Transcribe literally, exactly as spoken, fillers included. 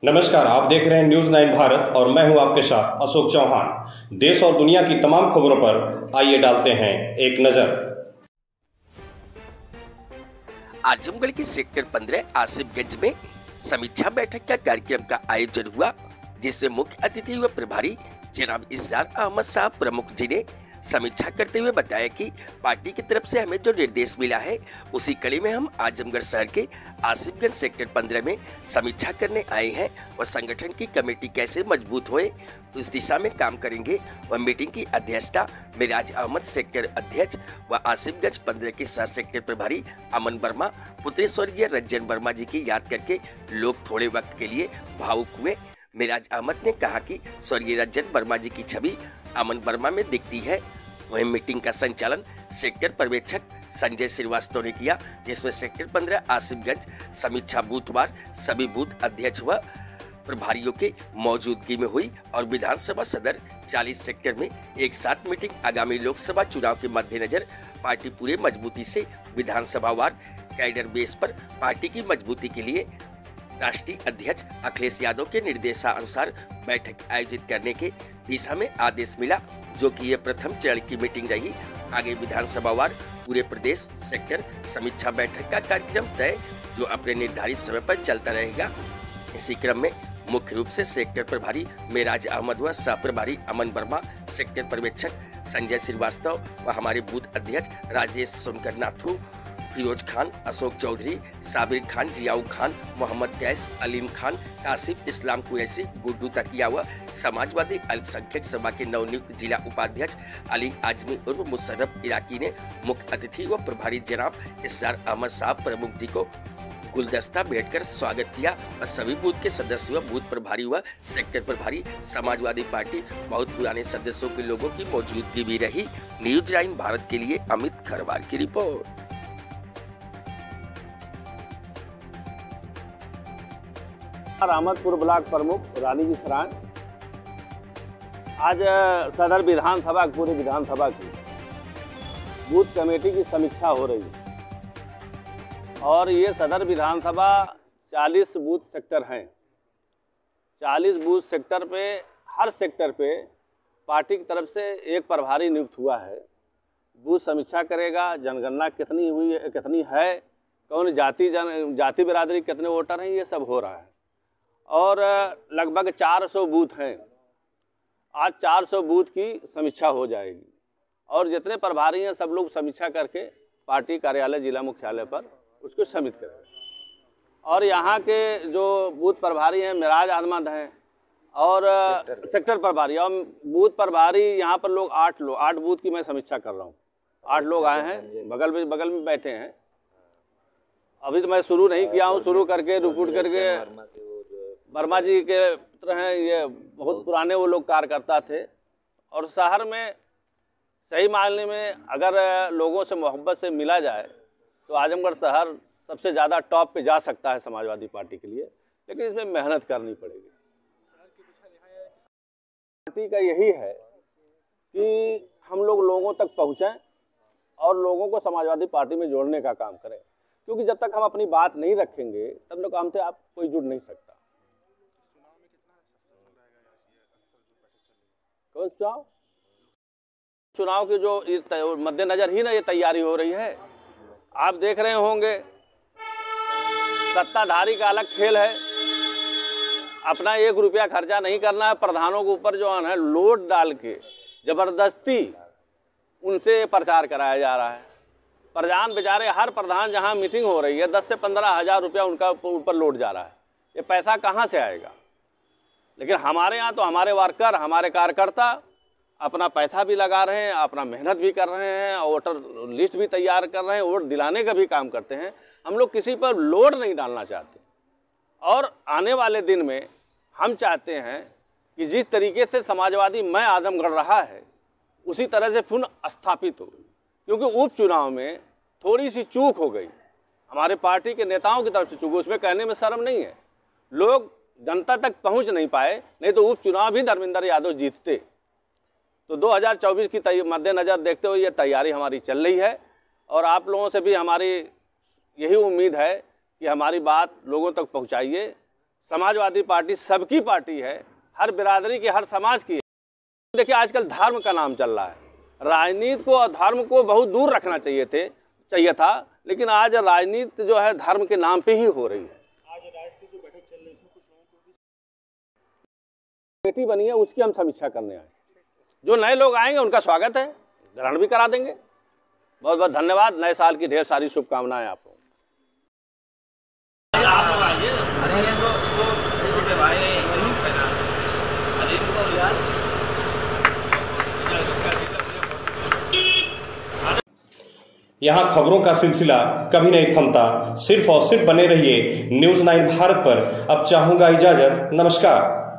नमस्कार, आप देख रहे हैं न्यूज नाइन भारत और मैं हूं आपके साथ अशोक चौहान। देश और दुनिया की तमाम खबरों पर आइए डालते हैं एक नजर। आजमगढ़ के सेक्टर पंद्रह आसिफगंज में समीक्षा बैठक का कार्यक्रम का आयोजन हुआ, जिसमें मुख्य अतिथि व प्रभारी जनाब इसरार अहमद साहब प्रमुख जी ने समीक्षा करते हुए बताया कि पार्टी की तरफ से हमें जो निर्देश मिला है उसी कड़ी में हम आजमगढ़ शहर के आसिफगंज सेक्टर पंद्रह में समीक्षा करने आए हैं और संगठन की कमेटी कैसे मजबूत होए उस दिशा में काम करेंगे। वह मीटिंग की अध्यक्षता मिराज अहमद सेक्टर अध्यक्ष व आसिफगंज पंद्रह के सह सेक्टर प्रभारी अमन वर्मा पुत्र स्वर्गीय रंजन वर्मा जी की याद करके लोग थोड़े वक्त के लिए भावुक हुए। मिराज अहमद ने कहा कि स्वर्गीय रंजन वर्मा जी की छवि अमन वर्मा में दिखती है। वहीं मीटिंग का संचालन सेक्टर पर्यवेक्षक संजय श्रीवास्तव ने किया, जिसमें सेक्टर पंद्रह आसिफगंज समीक्षा बूथवार सभी बूथ अध्यक्ष व प्रभारियों के मौजूदगी में हुई और विधानसभा सदर चालीस सेक्टर में एक साथ मीटिंग आगामी लोकसभा चुनाव के मद्देनजर पार्टी पूरे मजबूती से विधानसभावार कैडर बेस पर पार्टी की मजबूती के लिए राष्ट्रीय अध्यक्ष अखिलेश यादव के निर्देशानुसार बैठक आयोजित करने के दिशा में आदेश मिला, जो कि यह प्रथम चरण की मीटिंग रही। आगे विधानसभावार पूरे प्रदेश सेक्टर समीक्षा बैठक का कार्यक्रम तय, जो अपने निर्धारित समय पर चलता रहेगा। इसी क्रम में मुख्य रूप से सेक्टर प्रभारी मेराज अहमद व सह प्रभारी अमन वर्मा, सेक्टर पर्यवेक्षक संजय श्रीवास्तव व हमारे बूथ अध्यक्ष राजेश सोनकर नाथू, फिरोज खान, अशोक चौधरी, साबिर खान, जियाऊ खान, मोहम्मद कैस, अलीम खान, कासिफ इस्लाम कुरैशी, गुड्डू तकिया व समाजवादी अल्पसंख्यक सभा के नवनियुक्त जिला उपाध्यक्ष अली आजमी उर्फ मुशर्रफ इराकी ने मुख्य अतिथि व प्रभारी जनाब इसरार अहमद साहब प्रमुख जी को गुलदस्ता भेंट कर स्वागत किया और सभी बूथ के सदस्य व बूथ प्रभारी व सेक्टर प्रभारी समाजवादी पार्टी बहुत पुराने सदस्यों के लोगों की मौजूदगी भी रही। न्यूज नाइन भारत के लिए अमित खरवार की रिपोर्ट। रहमतपुर ब्लॉक प्रमुख रानी जी सराय। आज सदर विधानसभा पूरी विधानसभा की बूथ कमेटी की समीक्षा हो रही है और ये सदर विधानसभा चालीस बूथ सेक्टर हैं। चालीस बूथ सेक्टर पे हर सेक्टर पे पार्टी की तरफ से एक प्रभारी नियुक्त हुआ है। बूथ समीक्षा करेगा, जनगणना कितनी हुई है, कितनी है, कौन जाति जन जाति बिरादरी कितने वोटर हैं, ये सब हो रहा है। और लगभग चार सौ बूथ हैं। आज चार सौ बूथ की समीक्षा हो जाएगी और जितने प्रभारी हैं सब लोग समीक्षा करके पार्टी कार्यालय जिला मुख्यालय पर उसको सबमिट करेंगे। और यहाँ के जो बूथ प्रभारी हैं मिराज अहमद हैं और सेक्टर, सेक्टर प्रभारी और बूथ प्रभारी यहाँ पर लोग आठ लोग आठ बूथ की मैं समीक्षा कर रहा हूँ। आठ लोग आए हैं, बगल में बगल में बैठे हैं। अभी तो मैं शुरू नहीं किया हूँ, शुरू करके रिपोर्ट करके वर्मा जी के पुत्र हैं, ये बहुत पुराने वो लोग कार्यकर्ता थे और शहर में सही मायने में अगर लोगों से मोहब्बत से मिला जाए तो आजमगढ़ शहर सबसे ज़्यादा टॉप पे जा सकता है समाजवादी पार्टी के लिए, लेकिन इसमें मेहनत करनी पड़ेगी। पार्टी का यही है कि हम लोग लोगों तक पहुँचें और लोगों को समाजवादी पार्टी में जोड़ने का काम करें, क्योंकि जब तक हम अपनी बात नहीं रखेंगे तब लोग हमसे आप कोई जुड़ नहीं सकता। कौन चुनाव चुनाव की जो मद्देनजर ही ना ये तैयारी हो रही है। आप देख रहे होंगे सत्ताधारी का अलग खेल है, अपना एक रुपया खर्चा नहीं करना है, प्रधानों के ऊपर जो है लोड डाल के जबरदस्ती उनसे प्रचार कराया जा रहा है। प्रधान बेचारे हर प्रधान जहां मीटिंग हो रही है दस से पंद्रह हजार रुपया उनका ऊपर लोड जा रहा है। ये पैसा कहां से आएगा? लेकिन हमारे यहाँ तो हमारे वर्कर, हमारे कार्यकर्ता अपना पैसा भी लगा रहे हैं, अपना मेहनत भी कर रहे हैं, वोटर लिस्ट भी तैयार कर रहे हैं, वोट दिलाने का भी काम करते हैं। हम लोग किसी पर लोड नहीं डालना चाहते और आने वाले दिन में हम चाहते हैं कि जिस तरीके से समाजवादी मैं आजमगढ़ रहा है उसी तरह से पुनः स्थापित हो, क्योंकि उपचुनाव में थोड़ी सी चूक हो गई, हमारे पार्टी के नेताओं की तरफ से चूक, उसमें कहने में शर्म नहीं है। लोग जनता तक पहुंच नहीं पाए, नहीं तो उपचुनाव भी धर्मेंद्र यादव जीतते। तो दो हज़ार चौबीस की मद्देनज़र देखते हुए ये तैयारी हमारी चल रही है और आप लोगों से भी हमारी यही उम्मीद है कि हमारी बात लोगों तक पहुंचाइए, समाजवादी पार्टी सबकी पार्टी है, हर बिरादरी की, हर समाज की है। देखिए आजकल धर्म का नाम चल रहा है, राजनीति को और धर्म को बहुत दूर रखना चाहिए थे चाहिए था, लेकिन आज राजनीति जो है धर्म के नाम पे ही हो रही है। आज राष्ट्रीय जो बैठक चल रही है उसमें कुछ लोगों को कमेटी बनी है, उसकी हम समीक्षा करने आए। जो नए लोग आएंगे उनका स्वागत है, ग्रहण भी करा देंगे। बहुत बहुत धन्यवाद, नए साल की ढेर सारी शुभकामनाएं आपको। यहाँ खबरों का सिलसिला कभी नहीं थमता, सिर्फ और सिर्फ बने रहिए न्यूज़ नाइन भारत पर। अब चाहूंगा इजाजत, नमस्कार।